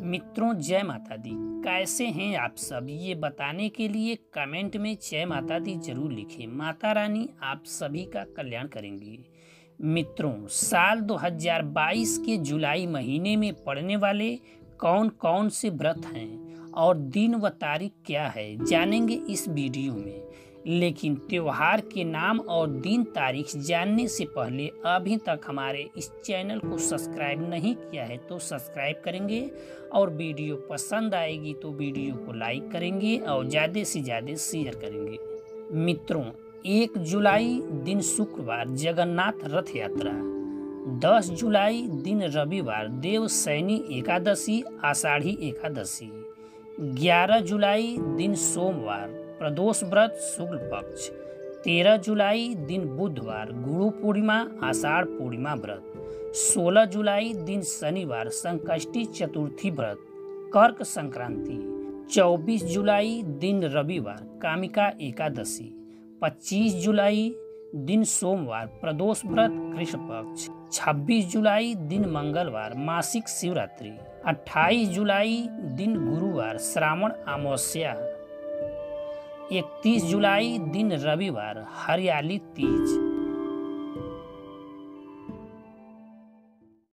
मित्रों, जय माता दी। कैसे हैं आप सब, ये बताने के लिए कमेंट में जय माता दी जरूर लिखें। माता रानी आप सभी का कल्याण करेंगी। मित्रों, साल 2022 के जुलाई महीने में पड़ने वाले कौन कौन से व्रत हैं और दिन व तारीख क्या है, जानेंगे इस वीडियो में। लेकिन त्योहार के नाम और दिन तारीख जानने से पहले अभी तक हमारे इस चैनल को सब्सक्राइब नहीं किया है तो सब्सक्राइब करेंगे, और वीडियो पसंद आएगी तो वीडियो को लाइक करेंगे और ज़्यादा से ज़्यादा शेयर करेंगे। मित्रों, 1 जुलाई दिन शुक्रवार जगन्नाथ रथ यात्रा, 10 जुलाई दिन रविवार देवशयनी एकादशी आषाढ़ी एकादशी, 11 जुलाई दिन सोमवार प्रदोष व्रत शुक्ल पक्ष, 13 जुलाई दिन बुधवार गुरु पूर्णिमा आषाढ़ पूर्णिमा व्रत, 16 जुलाई दिन शनिवार संकष्टी चतुर्थी व्रत कर्क संक्रांति, 24 जुलाई दिन रविवार कामिका एकादशी, 25 जुलाई दिन सोमवार प्रदोष व्रत कृष्ण पक्ष, 26 जुलाई दिन मंगलवार मासिक शिवरात्रि, 28 जुलाई दिन गुरुवार श्रावण अमावस्या, 31 जुलाई दिन रविवार हरियाली तीज।